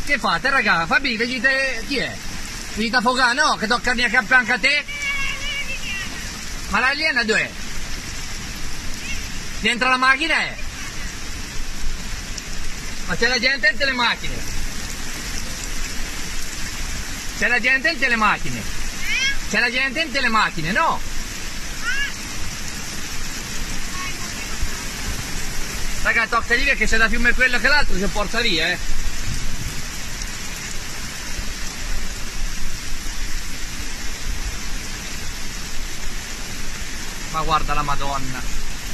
Che fate, raga? Fabi, vedete chi è? Venite a fogare? No, che tocca mia capo anche a te? Ma l'aliena dov'è? Dentro la macchina è? Ma c'è la gente in telemacchine? C'è la gente in telemacchine? C'è la gente in telemacchine, no? Raga, tocca dire che se da fiume quello che l'altro si porta via, Ma guarda la Madonna.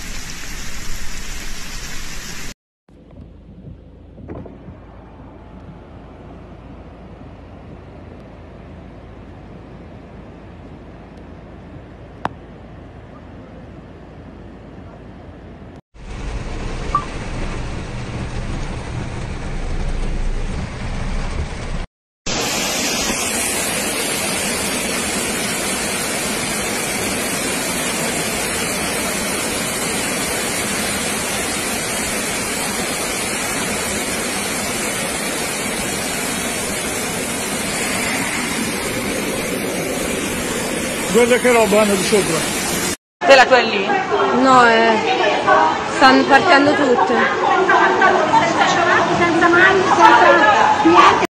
Guarda che roba hanno di sopra. Te la tua è lì? No, stanno partendo tutte. Senza mani, senza